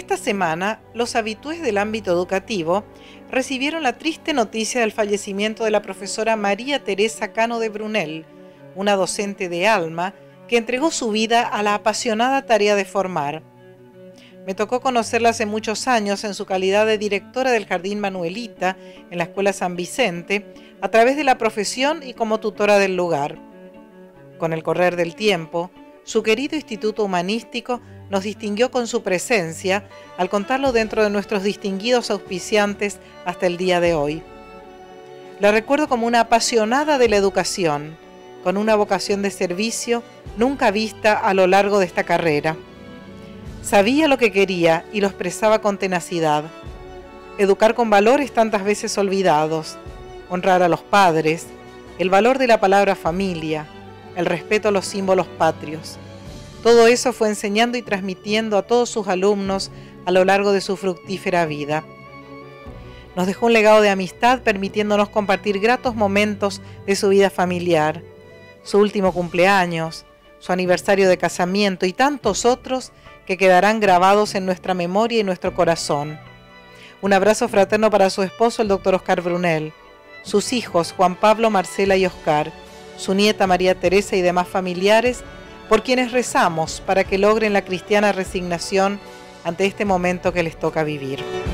Esta semana, los habitués del ámbito educativo recibieron la triste noticia del fallecimiento de la profesora María Teresa Cano de Brunel, una docente de alma que entregó su vida a la apasionada tarea de formar. Me tocó conocerla hace muchos años en su calidad de directora del Jardín Manuelita en la Escuela San Vicente, a través de la profesión y como tutora del lugar. Con el correr del tiempo, su querido Instituto Humanístico nos distinguió con su presencia al contarlo dentro de nuestros distinguidos auspiciantes hasta el día de hoy. La recuerdo como una apasionada de la educación, con una vocación de servicio nunca vista a lo largo de esta carrera. Sabía lo que quería y lo expresaba con tenacidad. Educar con valores tantas veces olvidados, honrar a los padres, el valor de la palabra familia, el respeto a los símbolos patrios. Todo eso fue enseñando y transmitiendo a todos sus alumnos a lo largo de su fructífera vida. Nos dejó un legado de amistad permitiéndonos compartir gratos momentos de su vida familiar, su último cumpleaños, su aniversario de casamiento y tantos otros que quedarán grabados en nuestra memoria y nuestro corazón. Un abrazo fraterno para su esposo, el Dr. Oscar Brunel, sus hijos Juan Pablo, Marcela y Oscar, su nieta María Teresa y demás familiares, por quienes rezamos para que logren la cristiana resignación ante este momento que les toca vivir.